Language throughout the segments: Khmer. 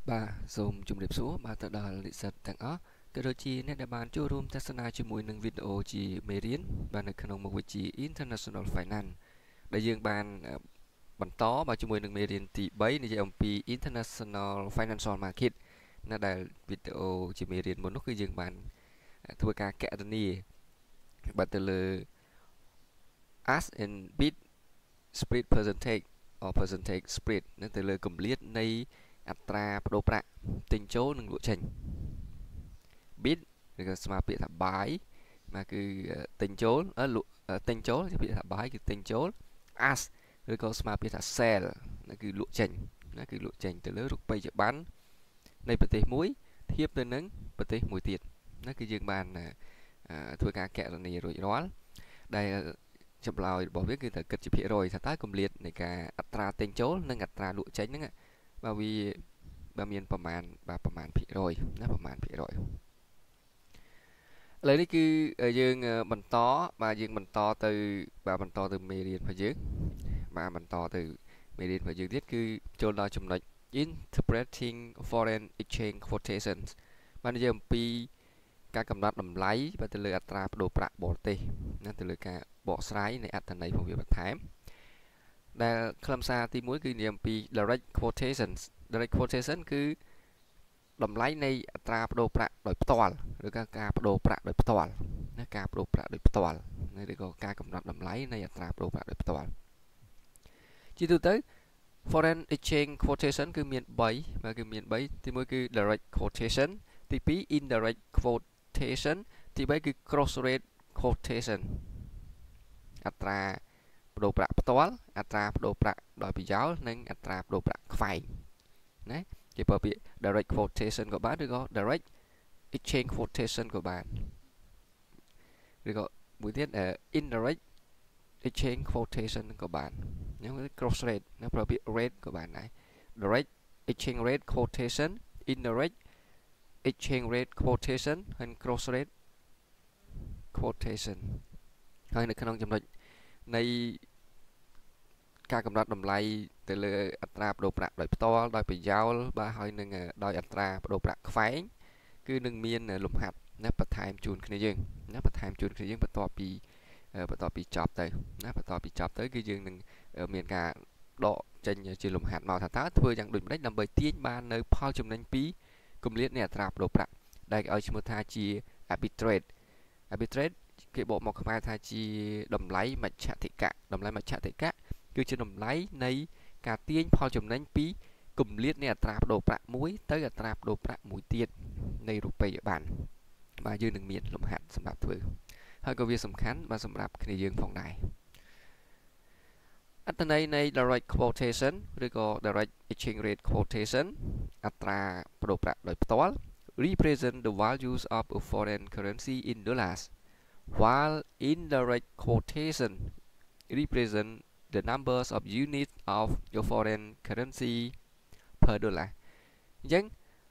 Bà zoom chụp đẹp số bà tự đà lịch sật tặng ó cái đôi chi nên đã bàn cho room tasana cho mùi nâng video chỉ mê riêng bà nâng khả năng một vị trí international finance đại dương bàn bản tó bà cho mùi nâng mê riêng tỷ bấy này ông pi international financial market nó đã video chỉ mê riêng một lúc cái dương bàn thua ca kẹt này bà tự lờ ask and bid spread percentage or percentage spread nó tự lờ complete này อัตราប្តូរប្រាក់ទិញចូលនិងលក់ចេញ bid ឬក៏ស្មើពាក្យថា buy មកគឺទិញចូលលក់ទិញចូលជាពាក្យថា buy គឺទិញចូល ask ឬក៏ស្មើពាក្យថា sell នោះគឺលក់ចេញណាគឺលក់ចេញទៅលើរូបិយប័ណ្ណនៃប្រទេសមួយធៀបទៅនឹងប្រទេសមួយទៀតណាគឺយើងបានធ្វើការកណនីរួចរាល់ដែលចម្លើយរបស់វាគឺត្រូវគិតជាភាគរយថាតើគម្លាតនៃការអត្រាទិញចូលនិងអត្រាលក់ចេញហ្នឹងបើវាបើមានប្រមាណប្រមាណភាគរយណាប្រមាណភាគរយឥឡូវនេះគឺយើងបន្តបាទយើងបន្តទៅបន្តទៅមេរៀនរបស់យើងបាទបន្តទៅមេរៀនរបស់យើងទៀតគឺចូលដល់ចំណុច interpreting foreign exchange quotations បាននិយាយអំពីការកំណត់តម្លៃបាទទៅលើអត្រាប្តូរប្រាក់បរទេសណាទៅលើការបកស្រាយនៃអត្ថន័យរបស់វាបន្ថែមដែលខ្លឹមសារទី1គឺនិយាយអំពី direct quotations direct quotation គឺតម្លៃនៃអត្រាប្តូរប្រាក់ដោយផ្ទាល់ឬក៏ការប្តូរប្រាក់ដោយផ្ទាល់ណាការប្តូរប្រាក់ដោយផ្ទាល់ឬក៏ការកំណត់តម្លៃនៃអត្រាប្តូរប្រាក់ដោយផ្ទាល់ជាទូទៅ foreign exchange quotation គឺមាន3បាទគឺមាន3ទី1គឺ direct quotation ទី2 indirect quotation ទី3គឺ cross rate quotation អត្រាប្តូរប្រាក់ផ្ទាល់អត្រាប្តូរប្រាក់ដោយប្រយោលនិងអត្រាប្តូរប្រាក់ខ្វែងណាជាពាក្យ direct quotation ក៏បានឬក៏ direct exchange quotation ក៏បានឬក៏មួយទៀតindirect exchange quotation ក៏បានហ្នឹង cross rate ណាប្រើពាក្យ rate ក៏បានដែរ direct exchange rate quotation indirect exchange rate quotation ហើយ cross rate quotation ហើយនៅក្នុងចំណុចនៃការកំណត់តម្លៃទៅលើអត្រាប្តូរប្រាក់ដោយផ្ទាល់ដោយប្រយោលបាទហើយនឹងដោយអត្រាប្តូរប្រាក់ខ្វែងគឺនឹងមានលំហាត់ណាបន្ថែមជូនគ្នាយើងណាបន្ថែមជូនគ្នាយើងបន្ទាប់ពីចប់ទៅណាបន្ទាប់ពីចប់ទៅគឺយើងនឹងមានការដកចេញជាលំហាត់មកថាតើធ្វើយ៉ាងដូចម្តេចដើម្បីទាញបាននៅផលចំណេញពីគម្លាតនៃអត្រាប្តូរប្រាក់ដែលគេឲ្យឈ្មោះថាជា arbitrage គេបកមកខ្មែរថាជាតម្លៃមជ្ឈដ្ឋិកៈតម្លៃមជ្ឈដ្ឋិកៈគឺជាតម្លៃនៃការទាញផលចំណេញពីគម្លាតនៃអត្រាប្តូរប្រាក់មួយទៅអត្រាប្តូរប្រាក់មួយទៀតនៃរូបិយប័ណ្ណបាទយើងនឹងមានលំហាត់សម្រាប់ធ្វើហើយក៏វាសំខាន់បាទសម្រាប់គ្នាយើងផងដែរអត្ថន័យនៃ direct quotation ឬក៏ direct exchange rate quotation អត្រាប្តូរប្រាក់ដោយផ្ទាល់ represent the values of a foreign currency in dollars while indirect quotation represent the numbers of units of your foreign currency per dollar អញ្ចឹង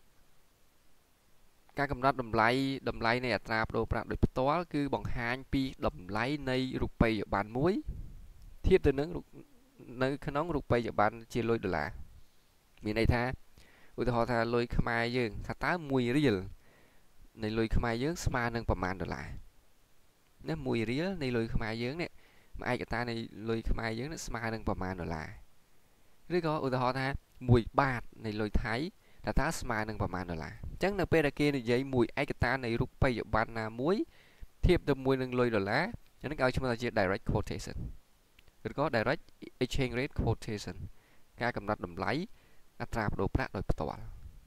ការកំណត់តម្លៃនៃអត្រាប្តូរប្រាក់ដោយផ្ទាល់គឺបង្ហាញពីតម្លៃនៃរូបិយប័ណ្ណមួយធៀបទៅនឹងនៅក្នុងរូបិយប័ណ្ណជាលុយដុល្លារមានន័យថាឧទាហរណ៍ថាលុយខ្មែរយើងថាតើ1រៀលនៃលុយខ្មែរយើងស្មើនឹងប្រមាណដុល្លារណា1រៀលនៃលុយខ្មែរយើងនេះមួយឯកតានៃលុយខ្មែរយើងនេះស្មើនឹងប្រមាណដុល្លារឬក៏ឧទាហរណ៍ថា1បាតនៃលុយថៃតើស្មើនឹងប្រមាណដុល្លារអញ្ចឹងនៅពេលដែលគេនិយាយមួយឯកតានៃរូបិយប័ណ្ណណាមួយធៀបទៅមួយនឹងលុយដុល្លារហ្នឹងគេឲ្យឈ្មោះថាជា direct quotation ឬក៏ direct exchange rate quotation ការកំណត់តម្លៃអត្រាប្តូរប្រាក់ដោយផ្ទាល់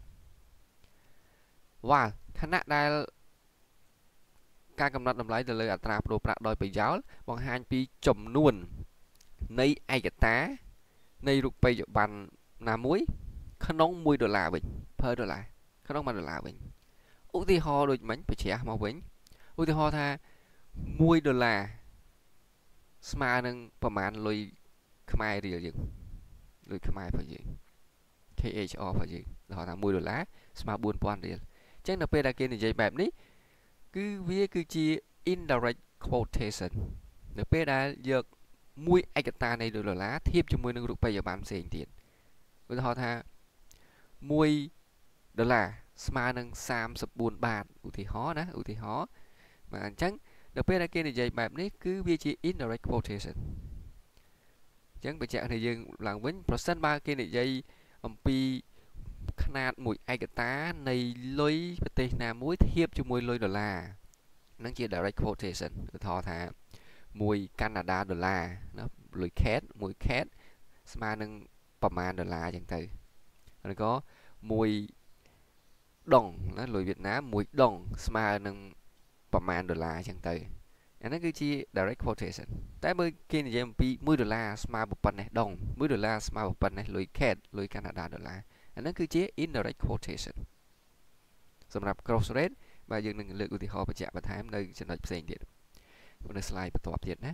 ខណៈដែលការកំណត់តម្លៃទៅលើអត្រាប្តូរប្រាក់ដោយប្រយោលបង្ហាញពីចំនួននៃឯកតានៃរូបិយប័ណ្ណណាមួយក្នុង1ដុល្លារវិញ per ដុល្លារក្នុង1ដុល្លារវិញឧទាហរណ៍ដូចមិញបញ្ជាក់មកវិញឧទាហរណ៍ថា1ដុល្លារស្មើនឹងប្រមាណលុយខ្មែររៀលយើងលុយខ្មែររបស់យើង KHR របស់យើងឧទាហរណ៍ថា1ដុល្លារស្មើ 4000 រៀលអញ្ចឹងនៅពេលដែលគេនិយាយបែបនេះគឺវាគឺជា indirect quotation នៅពេលដែលយកមួយឯកតានៃដុល្លារធៀបជាមួយនឹងរូបិយប័ណ្ណផ្សេងទៀតឧទាហរណ៍ថា1 đô la smart nâng 34 bạt ưu thị hó đó ưu thị hó mà chẳng được biết là kia này dạy bài này cứ vi chỉ indirect quotation chẳng bây giờ thì dừng làm với percent ba kia này dạy piขนาดមួយឯកតានៃលុយប្រទេសណាមួយធៀបជាមួយលុយដុល្លារនឹងជា direct quotation ឧទាហរណ៍ថាមួយកាណាដាដុល្លារណាលុយ CAD មួយ CAD ស្មើនឹងប្រមាណដុល្លារអញ្ចឹងទៅហើយក៏មួយដុងណាលុយវៀតណាមមួយដុងស្មើនឹងប្រមាណដុល្លារអញ្ចឹងទៅអាហ្នឹងគឺជា direct quotation តែបើគេនិយាយអំពី1ដុល្លារស្មើប៉ុណ្ណេះដុង1ដុល្លារស្មើប៉ុណ្ណេះលុយ CAD លុយកាណាដាដុល្លារអាហ្នឹងគឺជា indirect quotation សម្រាប់ cross rate បាទយើងនឹងលើកឧទាហរណ៍បញ្ជាក់បន្ថែមនៅចំណុចផ្សេងទៀតនៅ slide បន្ទាប់ទៀតណា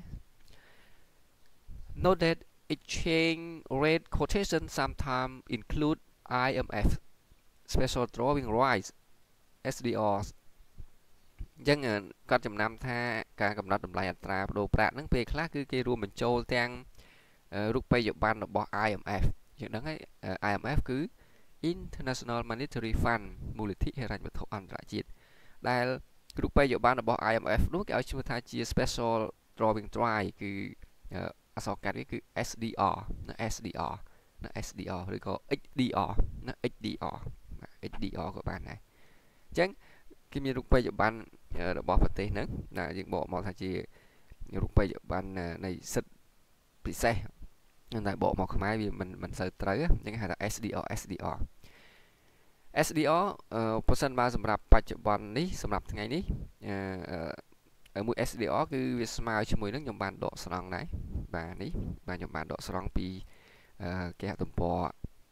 Note that exchange rate quotation sometimes include IMF special drawing rights SDRs អញ្ចឹងគាត់ចំណាំថាការកំណត់តម្លៃអត្រាប្តូរប្រាក់ហ្នឹងពេលខ្លះគឺគេរួមបញ្ចូលទាំងរូបិយប័ណ្ណរបស់ IMF យើងដឹងហើយ IMF គឺ International Monetary Fund មូលនិធិហិរញ្ញវត្ថុអន្តរជាតិដែលរូបិយប័ណ្ណរបស់ IMF នោះគេឲ្យឈ្មោះថាជា Special Drawing Right គឺអក្សរកាត់វាគឺ SDR ណា SDR ណា SDR ឬក៏ XDR ណា XDR XDR ក៏បានដែរអញ្ចឹងគេមានរូបិយប័ណ្ណរបស់ប្រទេសហ្នឹងណាយើងបកមកថាជារូបិយប័ណ្ណនៃសិទ្ធិពិសេសតែបកមកខ្មែរវាមិនសូវត្រូវអញ្ចឹងហៅថា SDR SDR SDR ប្រសិនបើសម្រាប់បច្ចុប្បន្ននេះសម្រាប់ថ្ងៃនេះមួយ SDR គឺវាស្មើជាមួយនឹងខ្ញុំបានដកស្រង់ដែរបាទនេះបាទខ្ញុំបានដកស្រង់ពីគេហទំព័រ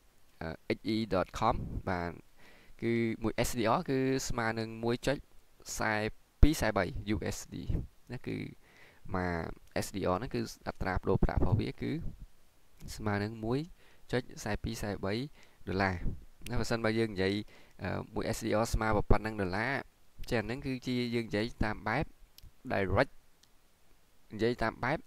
xe.com បាទគឺមួយ SDR គឺស្មើនឹង 1.4243 USD ណាគឺមក SDR ហ្នឹងគឺអត្រាប្តូរប្រាក់របស់វាគឺស្មើនឹង 1.4243 ដុល្លារណាបើសិនបើយើងនិយាយមួយ SDR ស្មើប៉ុណ្ណឹងដុល្លារចា៎ហ្នឹងគឺជាយើងនិយាយតាមបែប direct និយាយតាមបែប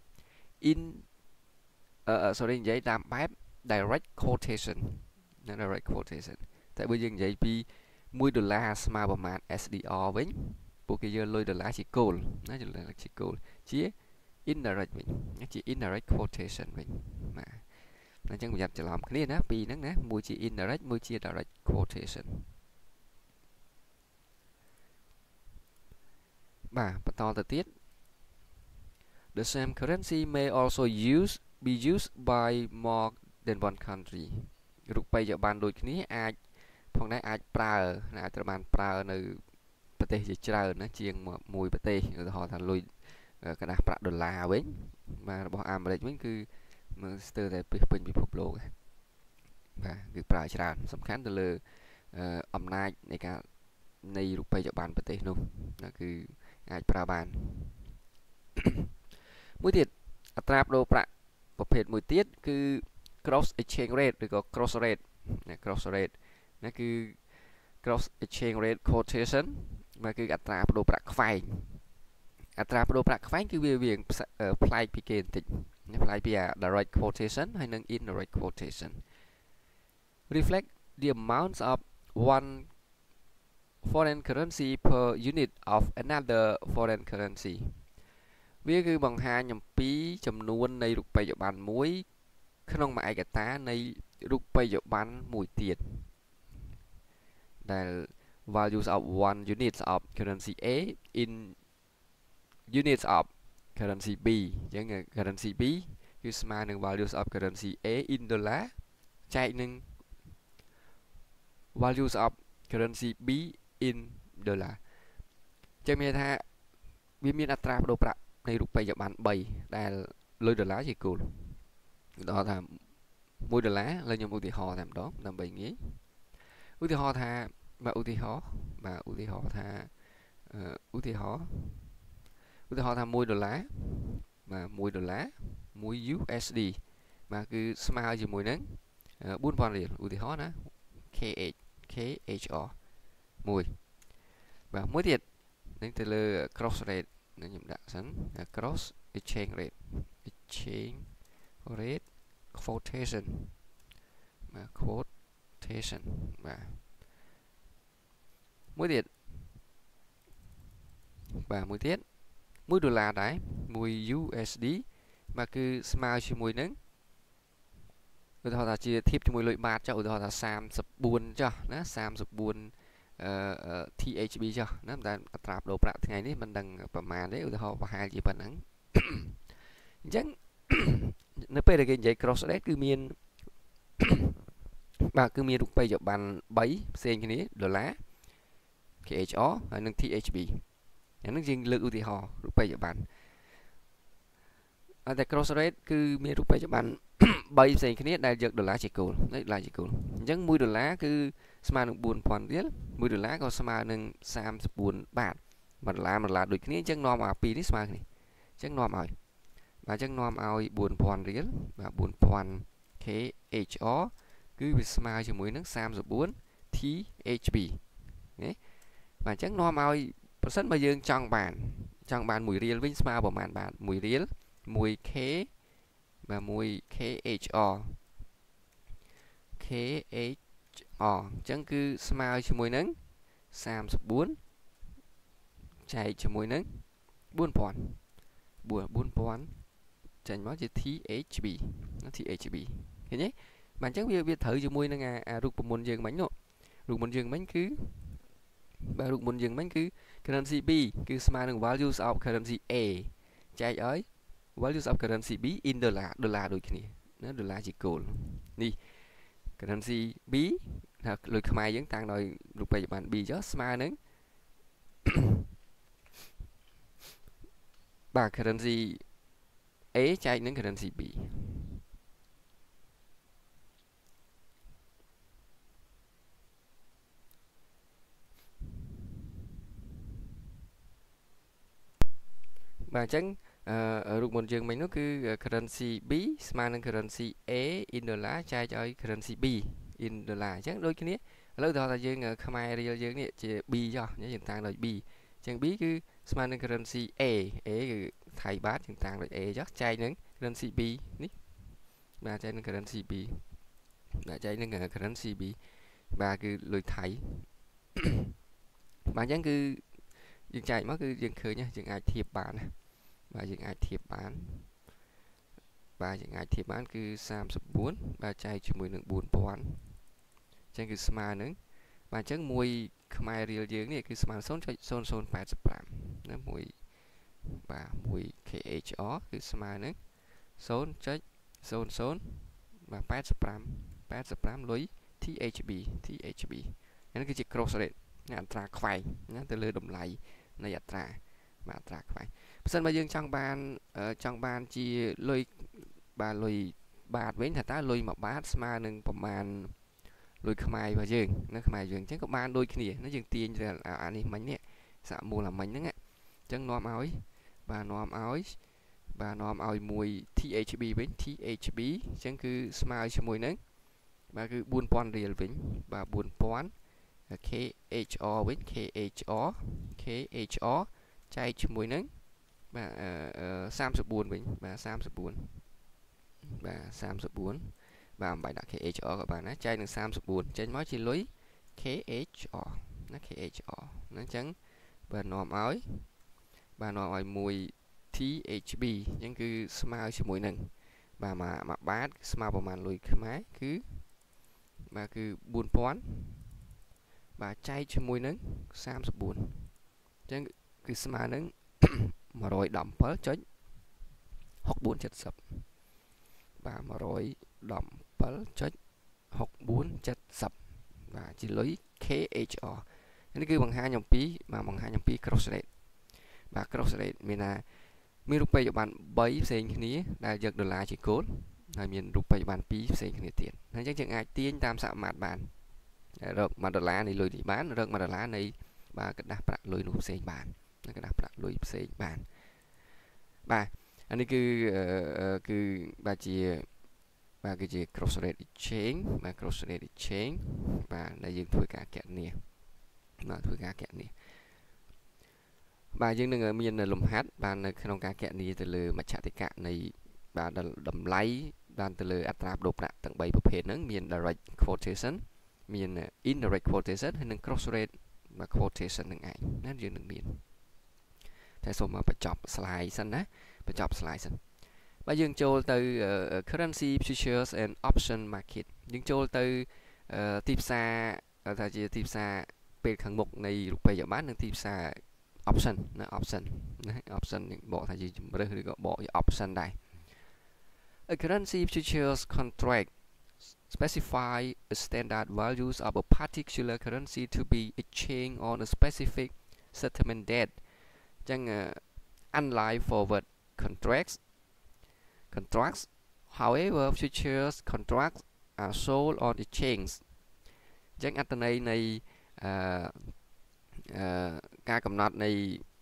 និយាយតាមបែប direct quotation ណា direct quotation តែបើយើងនិយាយពី1ដុល្លារស្មើប្រមាណ SDR វិញពួកគេយកលុយដុល្លារជាគោលណាជាគោលជា indirect វិញជា indirect quotation វិញបាទអញ្ចឹងប្រយ័ត្នច្រឡំគ្នាណាពីរហ្នឹងណាមួយជា indirect មួយជា direct quotation បាទបន្តទៅទៀត The same currency may also be used by more than one country រូបិយប័ណ្ណដូចគ្នាអាចផងដែរអាចប្រើអាចត្រូវបានប្រើនៅប្រទេសជាច្រើនណាជាងមួយប្រទេសឧទាហរណ៍ថាលុយកណ្ដាស់ប្រាក់ដុល្លារវិញបាទរបស់អាមេរិកវិញគឺមើលស្ទើរតែពេញពិភពលោកបាទគឺប្រើច្រើនសំខាន់ទៅលើអំណាចនៃការនៃរូបិយប័ណ្ណប្រទេសនោះគឺអាចប្រើបានមួយទៀតអត្រាប្តូរប្រាក់ប្រភេទមួយទៀតគឺ cross exchange rate ឬក៏ cross rate ណា cross rate ណាគឺ cross exchange rate quotation មកគឺអត្រាប្តូរប្រាក់ខ្វែងអត្រាប្តូរប្រាក់ខ្វែងគឺវាប្លែកពីគេបន្តិចប្លែកពី direct quotation ហើយនិង indirect quotation reflect the amounts of one foreign currency per unit of another foreign currency វាគឺបង្ហាញអំពីចំនួននៃរូបិយប័ណ្ណមួយក្នុងមួយឯកតានៃរូបិយប័ណ្ណមួយទៀតដែល values of one units of currency A in units of currency B អញ្ចឹង currency B គឺស្មើនឹង values of currency A in dollar ចែកនឹង values of currency B in dollar អញ្ចឹងមានថាវាមានអត្រាប្តូរប្រាក់នៃរូបិយប័ណ្ណ3ដែលលុយដុល្លារជាគោលឧទាហរណ៍ថា1ដុល្លារឥឡូវខ្ញុំឧទាហរណ៍តែម្ដងដើម្បីងាយឧទាហរណ៍ថាបាទឧទាហរណ៍ថា1ដុល្លារបាទ1ដុល្លារ1 USD បាទគឺស្មើជាមួយនឹង 4000 រៀលឧទាហរណ៍ណា KHR មួយបាទមួយទៀតនឹងទៅលើ cross rate នឹងខ្ញុំដាក់សិន cross exchange rate quotation បាទ quotation បាទមួយទៀតបាទមួយទៀត$1ដែរមួយ USD បាទគឺស្មើជាមួយនឹងឧទាហរណ៍ថាជាធៀបជាមួយលុយបាតចុះឧទាហរណ៍ថា34ចុះណា34THB ចុះណាតែអត្រាប្តូរប្រាក់ថ្ងៃនេះមិនដឹងប្រមាណទេឧទាហរណ៍ប្រហែលជាប៉ុណ្ណឹងអញ្ចឹងនៅពេលដែលគេនិយាយ cross rate គឺមានបាទគឺមានរូបិយប័ណ្ណ3ផ្សេងគ្នាដុល្លារ KHR ហើយនិង THB អានេះយើងលើកឧទាហរណ៍រូបិយប័ណ្ណតែ cross rate គឺមានរូបិយប័ណ្ណ3ផ្សេងគ្នាដែលយកដុល្លារជាគោលដុល្លារជាគោលអញ្ចឹង$1គឺស្មើនឹង$4000រៀល$1ក៏ស្មើនឹង34បាត$1ដូចគ្នាអញ្ចឹងនាំឲ្យពីរនេះស្មើគ្នាអញ្ចឹងនាំឲ្យបាទអញ្ចឹងនាំឲ្យ$4000រៀលបាទ$4000 KHR គឺវាស្មើជាមួយនឹង34 THB ណាបាទអញ្ចឹងនាំឲ្យប្រសិនបើយើងចង់បាន1រៀលវិញស្មើប្រមាណបាទ1រៀល 1K បាទ 1KHR អញ្ចឹងគឺស្មើជាមួយនឹង34ចែកជាមួយនឹង4000ចេញមកជា THB ណា THB ឃើញទេបាទអញ្ចឹងវាត្រូវជាមួយនឹងអារូបមន្តយើងមិញនោះរូបមន្តយើងមិញគឺបាទរូបមន្តយើងមិញគឺ currency B គឺស្មើនឹង values of currency A ចែកឲ្យ values of currency B in ដុល្លារដូចគ្នាណាដុល្លារជាគោលនេះ currency B ថាលុយខ្មែរយើងតាំងដោយរូបិយប័ណ្ណ B ចុះស្មើនឹងបាទ currency A ចែកនឹង currency B បាទអញ្ចឹងរូបមន្តយើងមិញនោះគឺ currency B ស្មើនឹង currency A in ដុល្លារចែកឲ្យ currency B in ដុល្លារអញ្ចឹងដូចគ្នាឥឡូវដល់ថាយើងខ្មែររៀលយើងនេះជា B ចុះយើងតាំងដោយ B អញ្ចឹង B គឺស្មើនឹង currency A គឺថៃបាតយើងតាំងដោយ A ចុះចែកនឹង currency B នេះបាទចែកនឹង currency B បាទចែកនឹង currency B បាទគឺលុយថៃបាទអញ្ចឹងគឺយើងចែកមកគឺយើងឃើញយើងអាចធៀបបានណាបាទយើងអាចធៀបបានគឺ34បាទចែកជាមួយនឹង4000អញ្ចឹងគឺស្មើនឹងបាទអញ្ចឹងមួយខ្មែររៀលយើងនេះគឺស្មើ 0.0085 ណាមួយបាទមួយ KHR គឺស្មើនឹង 0.00 បាទ85លុយ THB នេះគឺជា cross rate អត្រាខ្វែងណាទៅលើតម្លៃនៃអត្រាបាទអត្រាខ្វែងបើសិនបើយើងចង់បានជាលុយបាតវិញថាតើលុយ1បាតស្មើនឹងប្រមាណលុយខ្មែររបស់យើងណាខ្មែរយើងអញ្ចឹងក៏បានដូចគ្នាណាយើងទាញទៅអានេះមិញនេះសាកមូលអាមិញហ្នឹងអញ្ចឹងនាំឲ្យមួយ THB វិញ THB អញ្ចឹងគឺស្មើជាមួយនឹងបាទគឺ4000រៀលវិញបាទ4000 KHR វិញ KHR ចែកជាមួយនឹងបាទ34វិញបាទ34បាទអំបាយដាក់ KHR ក៏បានដែរចែកនឹង34ចេញមកជាលុយ KHR ណា KHR ណាអញ្ចឹងបាទនាំឲ្យមួយ THB អញ្ចឹងគឺស្មើជាមួយនឹងបាទមួយបាតស្មើប្រមាណលុយខ្មែរគឺបាទគឺ4000បាទចែកជាមួយនឹង34អញ្ចឹងគឺស្មើនឹង117.6470បាទ117.6470បាទជាលុយ KHR នេះគឺបង្ហាញអំពី cross rate បាទ cross rate មានរូបិយប័ណ្ណ3ផ្សេងគ្នាដែលយកដុល្លារជាគោលហើយមានរូបិយប័ណ្ណ2ផ្សេងគ្នាទៀតហើយអញ្ចឹងយើងអាចទាញតាមសមាមាត្របានរក$1នៃលុយនេះបានរក$1នៃបាទกระดาษប្រាក់លុយនោះផ្សេងបានกระดาษប្រាក់លុយផ្សេងបានបាទអានេះគឺគឺជា cross rate exchange បាទ cross rate exchange បាទដែលយើងធ្វើការគណនាបាទយើងនឹងមានលំហាត់បាទនៅក្នុងការគណនាទៅលើមជ្ឈត្តកៈនៃបាទតម្លៃបានទៅលើអត្រាប្តូរប្រាក់ទាំង3ប្រភេទហ្នឹងមាន direct quotation មាន indirect quotation ហើយនិង cross rate mà quotation នឹងឯងណាយើងនឹងមានតែសូមមកបញ្ចប់ slide សិនណាបញ្ចប់ slide សិនបើយើងចូលទៅ currency futures and option market យើងចូលទៅទីផ្សារថាជាទីផ្សារពេលខាងមុខនៃរូបិយប័ណ្ណនិងទីផ្សារ option ណា option ណា option យើងបកថាជាជំរើសឬក៏បកជា option ដែរ A currency futures contract specify a standard values of a particular currency to be exchanged on a specific settlement date ចឹង unlike forward contracts however futures contracts are sold on exchange ចឹងអត្ថន័យនៃការកំណត់នៃ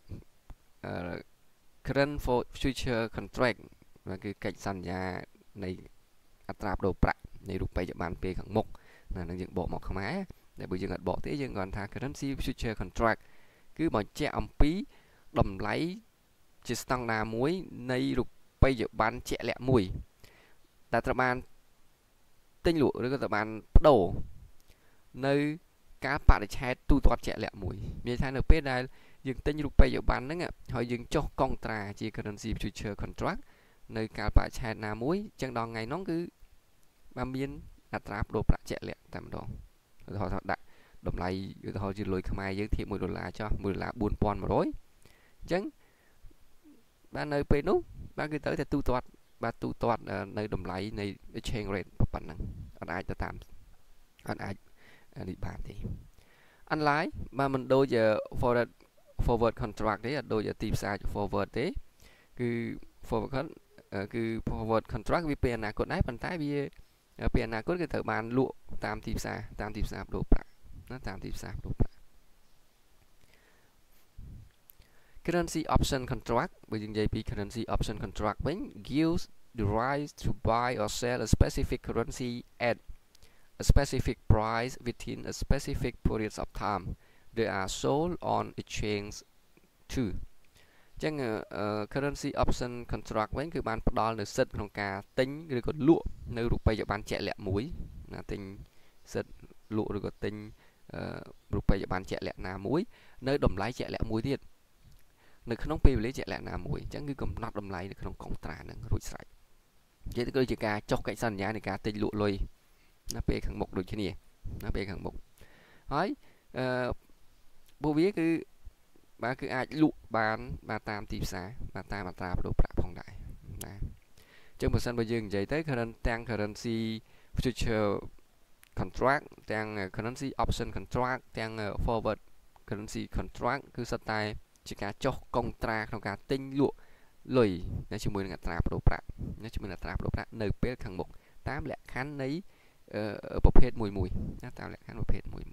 current for future contract គឺកិច្ចសន្យានៃអត្រាប្តូរប្រាក់នៃរូបិយប័ណ្ណពេលខាងមុខណានឹងយើងបកមកខ្មែរតែបើយើងអត់បកទេយើងគាត់ថា currency future contract គឺបញ្ជាក់អំពីតម្លៃជាស្តង់ដារមួយនៃរូបិយប័ណ្ណជាក់លាក់មួយដែលត្រូវបានទិញលក់ឬក៏ត្រូវបានប្តូរនៅការបរិច្ឆេទទូទាត់ជាក់លាក់មួយមានន័យថានៅពេលដែលយើងទិញរូបិយប័ណ្ណហ្នឹងហើយយើងចុះកុងត្រាជា currency future contract នៅកាលបរិច្ឆេទណាមួយចឹងដល់ថ្ងៃហ្នឹងគឺបានមានអត្រាប្តូរប្រាក់ជាក់លាក់តែម្ដងឧទាហរណ៍ថាដាក់តម្លៃឧទាហរណ៍ជាលុយខ្មែរយើងធៀប$1ចុះ$1.4100អញ្ចឹងបាននៅពេលនោះបានគឺទៅតែទូទាត់បាទទូទាត់នៅតម្លៃនៃ exchange rate ប៉ុណ្ណឹងអត់អាចទៅតាមអត់អាចនេះបានទេ unlike បើមិនដូច forward contract ទេអត់ដូចទីផ្សារ forward ទេគឺ forward contract វាពេលអនាគតដែរប៉ុន្តែវាពេលអនាគតគឺត្រូវបានលក់តាមទីផ្សារប្តូរប្រាក់ណាតាមទីផ្សារប្តូរប្រាក់ currency option contract បើយើងនិយាយពី currency option contract វិញ gives the right to buy or sell a specific currency at a specific price within a specific period of time they are sold on exchange too ចឹង currency option contract វិញគឺបានផ្ដល់នូវសិទ្ធិក្នុងការទិញឬក៏លក់នៅរូបិយប័ណ្ណជាក់លាក់មួយណាទិញសិទ្ធិលក់ឬក៏ទិញរូបិយប័ណ្ណជាក់លាក់ណាមួយនៅតម្លៃជាក់លាក់មួយទៀតនៅក្នុងពេលវេលាជាក់លាក់ណាមួយអញ្ចឹងគឺកំណត់តម្លៃនៅក្នុងកុងត្រាហ្នឹងរួចស្រេចនិយាយទៅគឺជាការចុះកិច្ចសន្យានៃការទិញលក់លុយណាពេលខាងមុខដូចគ្នាណាពេលខាងមុខហើយពួកវាគឺបាទគឺអាចលក់បានតាមទីផ្សារបាទតាមអត្រាប្តូរប្រាក់ផងដែរណាអញ្ចឹងបើសិនបើយើងនិយាយទៅទាំង currency future contract ទាំង currency option contract ទាំង forward currency contract គឺសុទ្ធតែជាការចុះកុងត្រាក្នុងការទិញលក់លុយជាមួយនឹងអត្រាប្តូរប្រាក់ជាមួយនឹងអត្រាប្តូរប្រាក់នៅពេលខាងមុខតាមលក្ខខណ្ឌនៃប្រភេទមួយណាតាមលក្ខខណ្ឌប្រភេទមួយ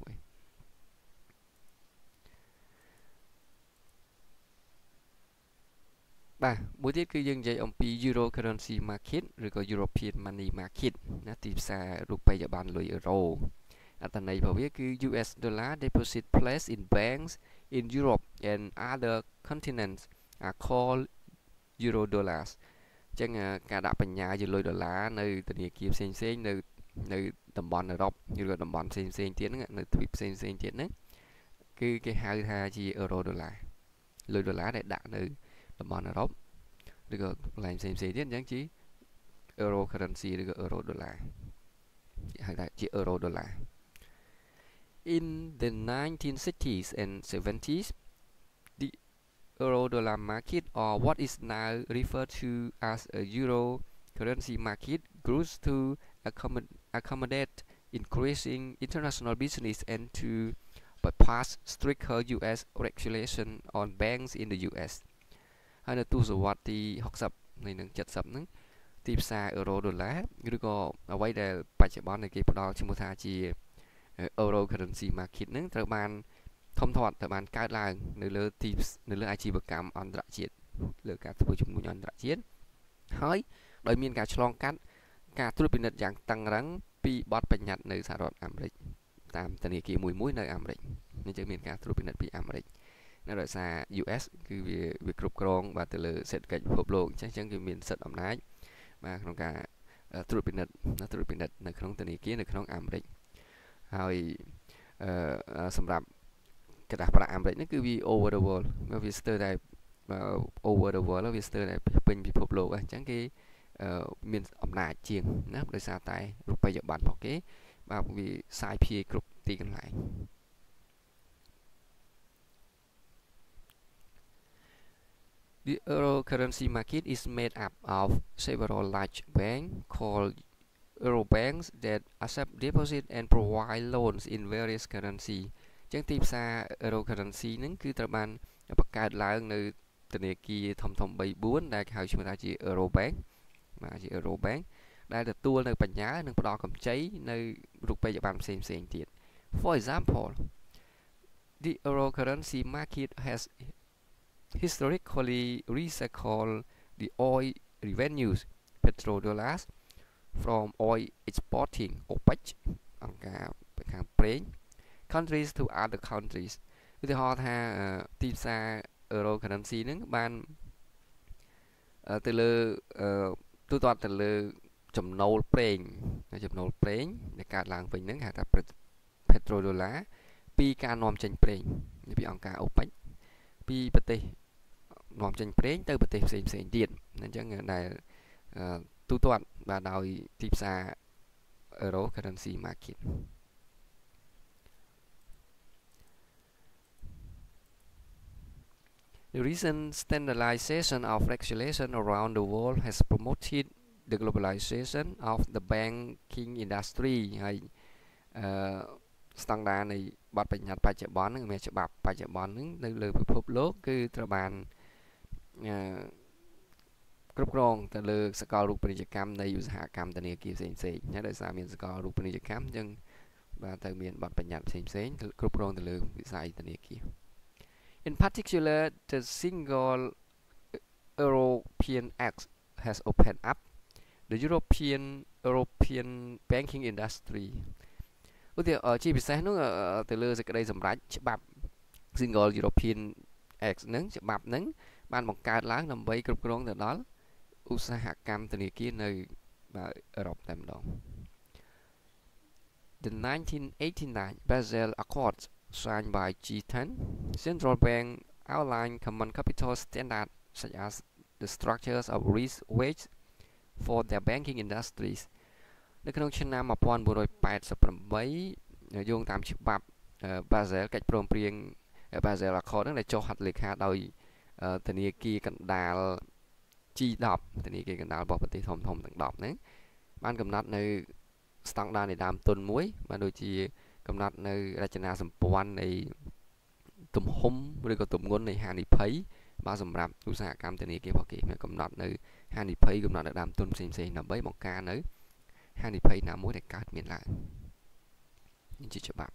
បាទមួយទៀតគឺយើងនិយាយអំពី Euro currency market ឬក៏ European money market ណាទីផ្សាររូបិយប័ណ្ណលុយអឺរ៉ូអត្ថន័យរបស់វាគឺ US dollar deposit placed in banks in Europe and other continents are called Euro dollars អញ្ចឹងការដាក់បញ្ញាជាលុយដុល្លារនៅធនាគារផ្សេងនៅតំបន់អឺរ៉ុបឬក៏តំបន់ផ្សេងទៀតហ្នឹងនៅទ្វីបផ្សេងទៀតហ្នឹងគឺគេហៅថាជា Euro dollar លុយដុល្លារដែលដាក់នៅតំបន់អឺរ៉ុបឬក៏កន្លែងផ្សេងទៀតអញ្ចឹងជា Euro currency ឬក៏ Euro dollar គេហៅថាជា Euro dollar In the 1960s and 70s the Euro dollar market or what is now referred to as a Euro currency market grew to accommodate increasing international business and to bypass stricter US regulation on banks in the US ហើយនៅទសវត្សរ៍ទី60នៃនឹង70ហ្នឹងទីផ្សារអឺរ៉ូដុល្លារឬក៏អ្វីដែលបច្ចុប្បន្នគេផ្ដល់ឈ្មោះថាជា Euro currency market ហ្នឹងត្រូវបានធំធាត់ត្រូវបានកើតឡើងនៅលើអាជីវកម្មអន្តរជាតិលើការធ្វើជំនួញអន្តរជាតិហើយដោយមានការឆ្លងកាត់ការត្រួតពិនិត្យយ៉ាងតឹងរ៉ឹងពីបទបញ្ញត្តិនៅសហរដ្ឋអាមេរិកតាមធនាគារមួយនៅអាមេរិកនេះจึงមានការត្រួតពិនិត្យពីអាមេរិកនៅដោយសារ US គឺវាគ្រប់គ្រងបាទទៅលើសេដ្ឋកិច្ចពិភពលោកអញ្ចឹងគឺមានសិទ្ធិអំណាចបាទក្នុងការត្រួតពិនិត្យនៅក្នុងធនាគារនៅក្នុងអាមេរិកហើយសម្រាប់ cái đáp lại Americ nó cứ vì over the world mà visitor này over the world là visitor này bên bị phổ lộ chẳng cái miền ẩm nại chiềng nó đời xa tại lúc bây giờ bạn học kế và vì sai phi group tiền lại. The euro currency market is made up of several large banks called euro banks that accept deposit and provide loans in various currency. ចឹងទីផ្សារ euro currency ហ្នឹងគឺត្រូវបានបង្កើតឡើងនៅធនាគារធំៗ 3-4 ដែលគេហៅឈ្មោះថាជា euro bank បាទជា euro bank ដែលទទួលនៅបញ្ញានិងផ្ដល់កម្ចីនៅរូបិយប័ណ្ណផ្សេងៗទៀត For example, the euro currency market has historically recycled the oil revenues petrodollars from oil exporting OPEC អង្គការខាងប្រេង countries to other countries ឧទាហរណ៍ថាទីផ្សារ euro currency ហ្នឹងបានទៅលើទូទាត់ទៅលើចំណូលប្រេងដែលកើតឡើងវិញហ្នឹងហៅថា petrodollar ពីការនាំចេញប្រេងពីអង្គការ OPEC ពីប្រទេសនាំចេញប្រេងទៅប្រទេសផ្សេងៗទៀតអញ្ចឹងដែលទូទាត់បាទដោយទីផ្សារ euro currency market. The recent standardization of regulation around the world has promoted the globalization of the banking industry ហើយស្តង់ដារនៃបទបញ្ញត្តិបច្ចុប្បន្នហ្នឹងមានច្បាប់បច្ចុប្បន្នហ្នឹងនៅលើពិភពលោកគឺត្រូវបានគ្រប់គ្រងទៅលើសកលរូបនីយកម្មនៃឧស្សាហកម្មធនាគារផ្សេងៗណាដោយសារមានសកលរូបនីយកម្មអញ្ចឹងបាទទៅមានបទបញ្ញត្តិផ្សេងៗគ្រប់គ្រងទៅលើវិស័យធនាគារ In particular, the single European Act has opened up the European banking industry. ឧទាហរណ៍ជាពិសេសនោះទៅលើសេចក្តីសម្រេចច្បាប់ Single European Act ហ្នឹងច្បាប់ហ្នឹងបានបង្កើតឡើងដើម្បីគ្រប់គ្រងទៅដល់ឧស្សាហកម្មធនាគារនៅអឺរ៉ុបតែម្ដង The 1989 Basel Accords signed by G10 central bank outline common capital standards such as the structures of risk weights for their banking industries នៅក្នុងឆ្នាំ 1988 យោងតាមច្បាប់ Basel កិច្ចព្រមព្រៀង Basel Accord ហ្នឹងដែលចុះហត្ថលេខាដោយធនាគារកណ្ដាល G10 ធនាគារកណ្ដាលរបស់ប្រទេសធំៗទាំង10ហ្នឹងបានកំណត់នៅស្តង់ដារនៃដើមទុនមួយបានដូចជាកំណត់នៅរចនាសម្ព័ន្ធនៃទំហំឬក៏ទម្ងន់នៃហានិភ័យបាទសម្រាប់ឧស្សាហកម្មធនាគាររបស់គេមានកំណត់នៅហានិភ័យកំណត់នៅដើមទុនផ្សេងៗដើម្បីបង្ការនៅហានិភ័យណាមួយដែលកើតមានឡើងនេះជាច្បាប់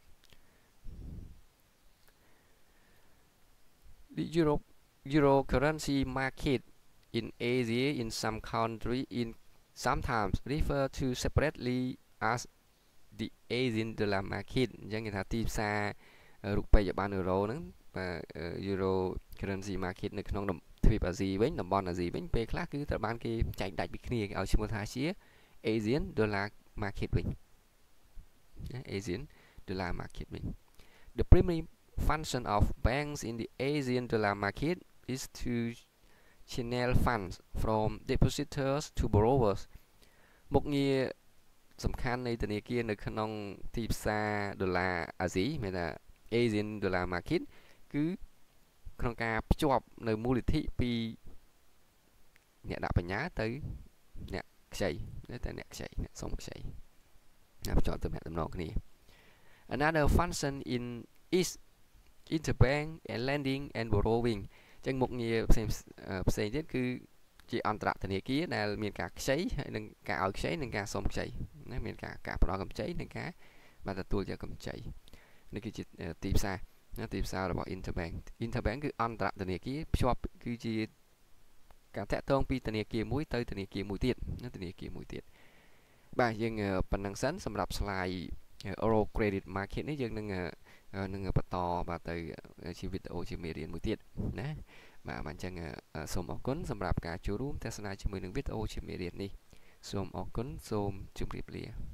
The Euro currency market in Asia in some country in sometimes refer to separately as the Asian dollar market អញ្ចឹងគេថាទីផ្សាររូបិយប័ណ្ណអឺរ៉ូហ្នឹងបាទ Euro currency market នៅក្នុងទ្វីបអាស៊ីវិញតំបន់អាស៊ីវិញពេលខ្លះគឺត្រូវបានគេចែកដាច់ពីគ្នាគេឲ្យឈ្មោះថាជា Asian dollar market វិញ Asian dollar market វិញ The primary function of banks in the Asian dollar market is to channel funds from depositors to borrowers មុខងារសំខាន់នៃធនាគារនៅក្នុងទីផ្សារដុល្លារអាស៊ីមានថា Asian dollar market គឺក្នុងការភ្ជាប់នៅមូលនិធិពីអ្នកដាក់បញ្ញាទៅអ្នកខ្ចីទៅអ្នកខ្ចីអ្នកសុំខ្ចីណាភ្ជាប់ទៅអ្នកតំណងគ្នា Another function is interbank and lending and borrowing អញ្ចឹងមុខងារផ្សេងទៀតគឺជាអន្តរធនាគារដែលមានការខ្ចីហើយនិងការឲ្យខ្ចីនិងការសុំខ្ចីណាមានការផ្ដល់កម្ចីនិងការបានទទួលយកកម្ចីនេះគឺជាទីផ្សារណាទីផ្សាររបស់ interbank គឺអន្តរធនាគារភ្ជាប់គឺជាការតាក់ទងពីធនាគារមួយទៅធនាគារមួយទៀតណាធនាគារមួយទៀតបាទយើងប៉ុណ្ណឹងសិនសម្រាប់ slide Euro credit market នេះយើងនឹងបន្តបាទទៅជាវីដេអូជាមេរៀនមួយទៀតណាបាទអញ្ចឹងសូមអរគុណសម្រាប់ការចូលរួមទស្សនាជាមួយនឹងវីដេអូជាមេរៀននេះសូមអរគុណសូមជម្រាបលា